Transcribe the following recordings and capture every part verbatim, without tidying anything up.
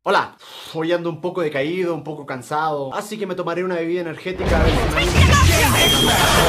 Hola, hoy ando un poco decaído, un poco cansado, así que me tomaré una bebida energética a ver si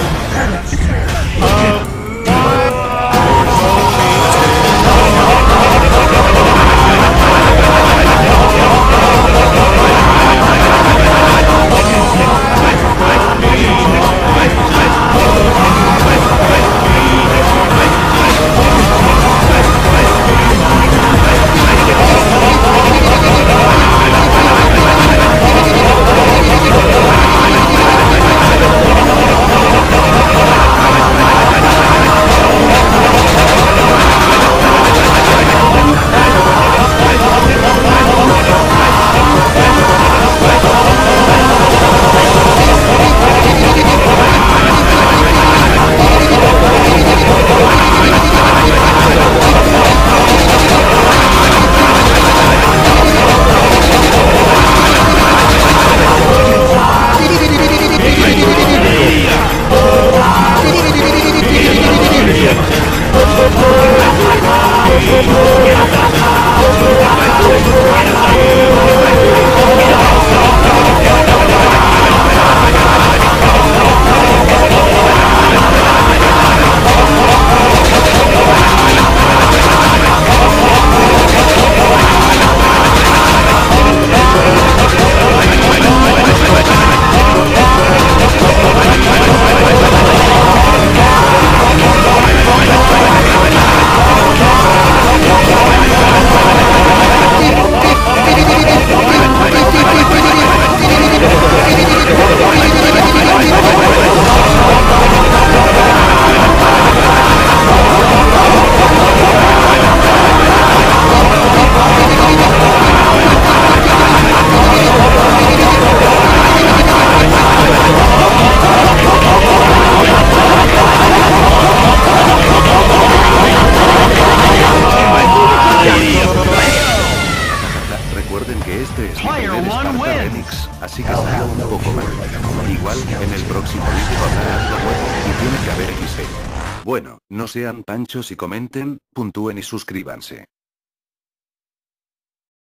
Recuerden que este es mi primer Sparta Remix, así que salga un poco mal. Igual, en el próximo vídeo habrá algo nuevo, y tiene que haber equis de. Bueno, no sean panchos y comenten, puntúen y suscríbanse.